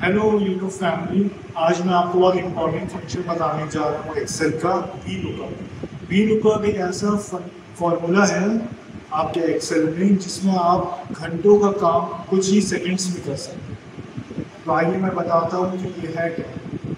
Hello YouTube family. आज मैं आपको बहुत इंपॉर्टेंट फंक्शन बताने जा रहा हूँ एक्सेल का वी लुकअप। वी लुकअप एक ऐसा फॉर्मूला है आपके एक्सेल में जिसमें आप घंटों का काम कुछ ही सेकंड्स में कर सकते हैं। तो आइए मैं बताता हूँ कि ये है क्या।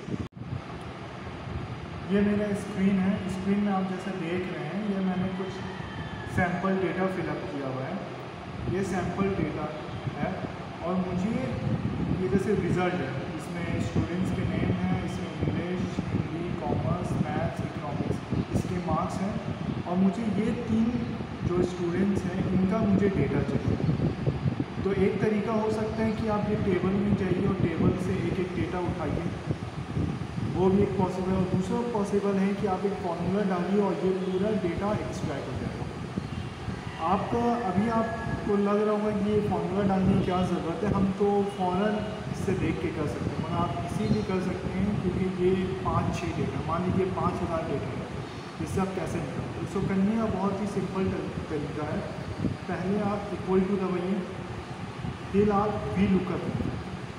ये मेरा स्क्रीन है। स्क्रीन में आप जैसे देख रहे हैं ये मैंने कुछ सैम्पल डेटा फिलअप किया हुआ है। ये सैम्पल डेटा है और मुझे ये जैसे रिज़ल्ट है, इसमें स्टूडेंट्स के नेम हैं, इसमें English, Hindi, commerce, maths, economics इसके मार्क्स हैं और मुझे ये 3 जो स्टूडेंट्स हैं इनका मुझे डेटा चाहिए। तो एक तरीका हो सकता है कि आप ये टेबल में जाइए और टेबल से एक एक डेटा उठाइए, वो भी एक पॉसिबल है। और दूसरा पॉसिबल है कि आप एक फॉर्मूला डालिए और ये पूरा डेटा एक्सट्रैक्ट हो जाएगा। आपका अभी आपको लग रहा होगा कि ये फार्मूला डालने की क्या ज़रूरत है, हम तो फ़ौरन इससे देख के कर सकते हैं, मगर आप इसीलिए कर सकते हैं क्योंकि ये 5-6 डेटा, मान लीजिए 5000 डेटा है, जिससे आप कैसे निकालते हैं। इसको करने का बहुत ही सिंपल तरीका है। पहले आप इक्वल टू दबाइए, फिर आप वी लुकअप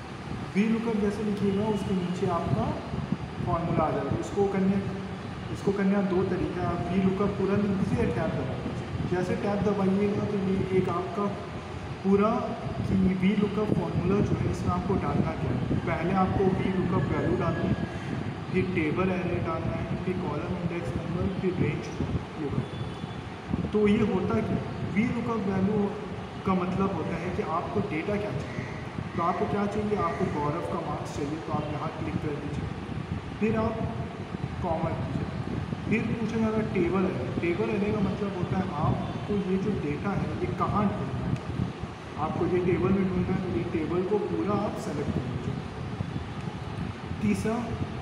जैसे लिखिएगा उसके नीचे आपका फार्मूला आ जाएगा। इसको करने का 2 तरीका है। आप वी लुकअप पूरा लिख दीजिए, टैब दबा दीजिए। जैसे टैब दबाइएगा तो ये एक आपका पूरा कि वी लुकअप फार्मूला जो है इसमें आपको डालना क्या है। पहले आपको वी लुकअप वैल्यू डालना है, फिर टेबल एरे डालना है, फिर कॉलम इंडेक्स नंबर, फिर रेंज लुकअप। तो ये होता क्या, वी लुकअप वैल्यू का मतलब होता है कि आपको डेटा क्या चाहिए। तो आपको क्या चाहिए, आपको गौरव का मार्क्स चाहिए, तो आप यहाँ क्लिक कर दीजिए, फिर आप कॉमा कीजिए, फिर पूछेगा अगर टेबल एरे का मतलब होता है आपको ये जो डेटा है ये कहाँ ढूंढना है। आपको ये टेबल में ढूंढना है तो ये टेबल को पूरा आप सेलेक्ट कर लीजिए। तीसरा,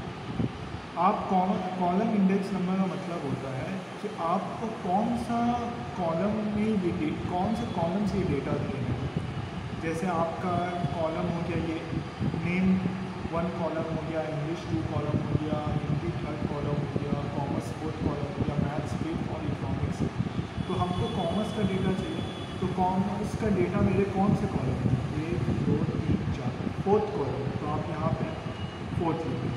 आप कॉलम इंडेक्स नंबर का मतलब होता है कि आपको कौन सा कॉलम में ये कौन से कॉलम से ये डेटा देना है। जैसे आपका कॉलम हो गया ये नेम 1 कॉलम हो गया, इंग्लिश 2 कॉलम हो गया, हिंदी 3rd कॉलम हो गया, कॉमर्स 4th कॉलम हो गया, मैथ्स 5th और इकोनॉमिक्स। तो हमको कॉमर्स का डेटा चाहिए, तो कॉमर्स का डेटा मेरे कौन से कॉलम है, 1 2 3 4 4th कॉलम, तो आप यहाँ पे 4th लिख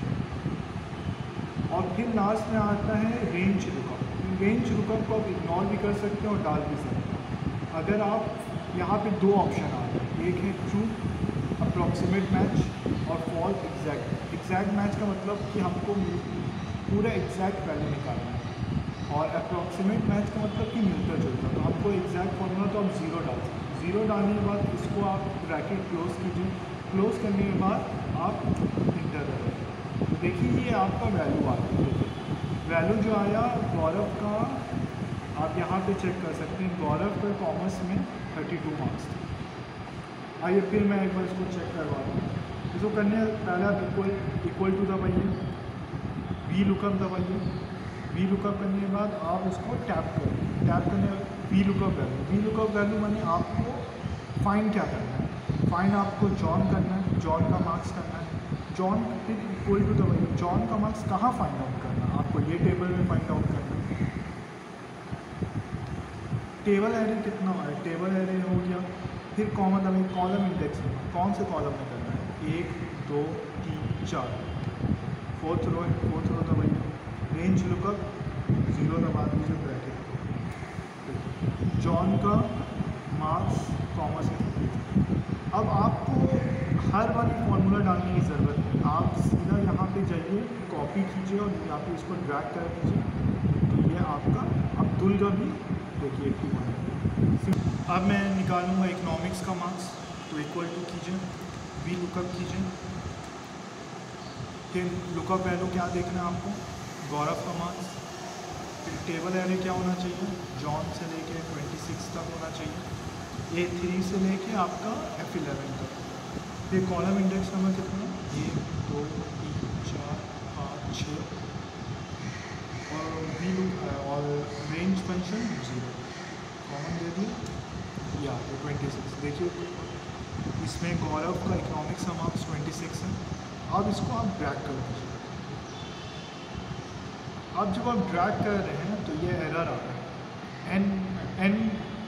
दीजिए। और फिर लास्ट में आता है रेंज लुकअप। रेंज लुकअप को आप इग्नोर भी कर सकते हैं और डाल भी सकते हैं। अगर आप यहाँ पे 2 ऑप्शन आ रहे हैं, एक है ट्रू अप्रॉक्सीमेट मैच और फॉल्स एग्जैक्ट। एग्जैक्ट मैच का मतलब कि हमको पूरा एग्जैक्ट वैल्यू निकालना है और अप्रॉक्सीमेट मैच का मतलब कि मिलता जुलता। तो हमको एग्जैक्ट फॉर्मूला तो आप 0 डाल सकते हैं। 0 डालने के बाद इसको आप ब्रैकेट क्लोज कीजिए, क्लोज करने के बाद आप इंटर करें। तो देखिए ये आपका वैल्यू आ गया। वैल्यू जो आया गौरव का, आप यहाँ पे चेक कर सकते हैं, गौरव का कॉमर्स में 32 मार्क्स थे। आइए फिर मैं एक बार इसको चेक करवा दूँ। इसको करने पहले आप इक्वल टू दबाइए, वी लुकअप दबाइए। वी लुकअप करने के बाद आप उसको टैप करिए, टैप करने वी लुकअप वैल्यू माने आपको फाइंड क्या करना है। फाइंड आपको जॉन करना है, जॉन का मार्क्स करना है। जॉन फिर इक्वल टू दबाइए, जॉन का मार्क्स कहाँ फाइंड आउट करना है, आपको ये टेबल में फाइंड आउट करना है। टेबल एरे कितना है, टेबल एरे हो गया। फिर कॉमा दबाइए, कॉलम इंडेक्स में कौन से कॉलम में करना है, 1 2 3 4, 4th रो दबाइए। रेंज लुकअप 0 दबा दीजिए, ब्रैकेट जॉन का मार्क्स कॉमा से दीजिए। अब आपको हर बार एक फॉर्मूला डालने की ज़रूरत है, आप सीधा यहाँ पे जाइए, कॉपी कीजिए और यहाँ पे इसको ड्रैग कर दीजिए। तो ये आपका अब्दुल का भी देखिए 81 है। अब मैं निकालूंगा इकोनॉमिक्स का मार्क्स, तो इक्वल टू कीजिए, वी लुकअप कीजिए। फिर लुकअप वैल्यू क्या देखना है आपको, गौरव का मार्क्स। फिर टेबल एरे क्या होना चाहिए, जॉन से लेके 26 तक होना चाहिए, A3 से लेके आपका F11 तक। फिर कॉलम इंडेक्स नंबर कितना, 1 2 3 4 5 6 और वी लुक और रेंज फंक्शन 0 कॉमन दे दिए या 26। देखिए इसमें गौरव का इकोनॉमिक्स का मार्क्स 26 है। अब इसको आप ड्रैग कर दीजिए। अब जब आप ड्रैग कर रहे हैं तो ये एरर आ रहा है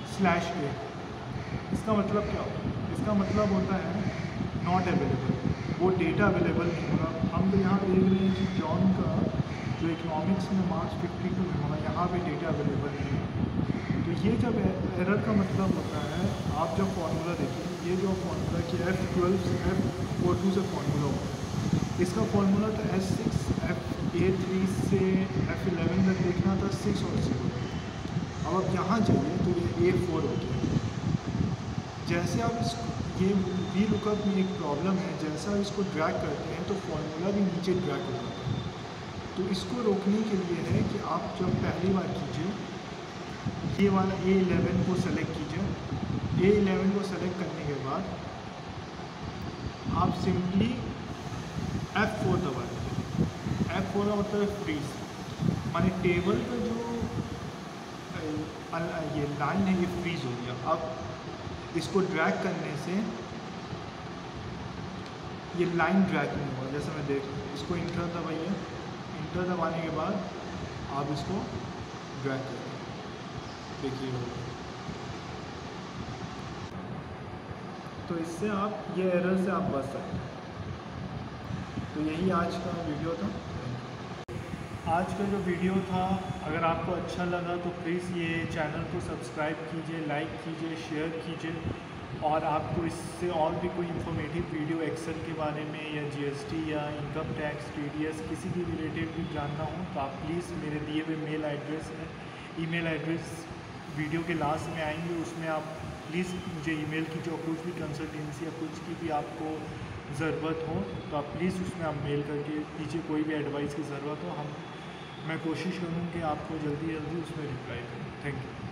n/a। इसका मतलब क्या होता है, इसका मतलब होता है नॉट अवेलेबल। वो डेटा अवेलेबल नहीं होगा। हम तो यहाँ देख रहे हैं कि जॉन का जो इकोनॉमिक्स में मार्क्स 52 में होगा, यहाँ पे डेटा अवेलेबल नहीं है। तो ये जब एरर का मतलब होता है, आप जब फार्मूला देखिए, ये जो फार्मूला कि F12 से F42 से फार्मूला होता है, इसका फार्मूला था S6 F83 से F11 तक देखना था 6 और 0। अब आप यहाँ जाइए तो ये A4 हो गया। जैसे आप इस ये वी लुकअप में एक प्रॉब्लम है, जैसा इसको ड्रैग करते हैं तो फार्मूला भी नीचे ड्रैग हो जाता है। तो इसको रोकने के लिए है कि आप जब पहली बार कीजिए, ये वाला A11 को सेलेक्ट कीजिए। A11 को सेलेक्ट करने के बाद आप सिंपली F4 दबाइए। F4 का मतलब है फ्रीज, माने टेबल का जो ये लाइन है ये फ्रीज हो गया। अब इसको ड्रैग करने से ये लाइन ड्रैग नहीं होगा। जैसे मैं देख, इसको इंटर दबाइए, इंटर दबाने के बाद आप इसको ड्रैग करिए, देखिए। तो इससे आप ये एरर से आप बच सकते हैं। तो यही आज का वीडियो था। आज का जो वीडियो था, अगर आपको अच्छा लगा तो प्लीज़ ये चैनल को सब्सक्राइब कीजिए, लाइक कीजिए, शेयर कीजिए। और आपको इससे और भी कोई इन्फॉर्मेटिव वीडियो एक्सेल के बारे में या GST या इनकम टैक्स, TDS किसी भी रिलेटेड भी जानना हो तो आप प्लीज़ मेरे दिए हुए मेल एड्रेस है, ईमेल एड्रेस वीडियो के लास्ट में आएंगे, उसमें आप प्लीज़ मुझे ईमेल कीजिए। और कुछ भी कंसल्टेंसी या कुछ की भी आपको ज़रूरत हो तो आप प्लीज़ उसमें आप मेल करके कीजिए। कोई भी एडवाइस की ज़रूरत हो, मैं कोशिश करूँ कि आपको जल्दी उसमें रिप्लाई करूँ। Thank you.